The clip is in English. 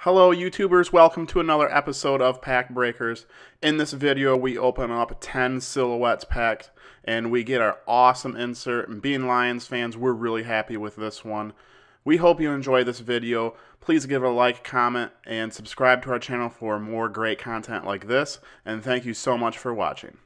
Hello YouTubers, welcome to another episode of Pack Breakers. In this video we open up 10 silhouettes packed and we get our awesome insert, and being Lions fans, we're really happy with this one. We hope you enjoy this video. Please give it a like, comment, and subscribe to our channel for more great content like this, and thank you so much for watching.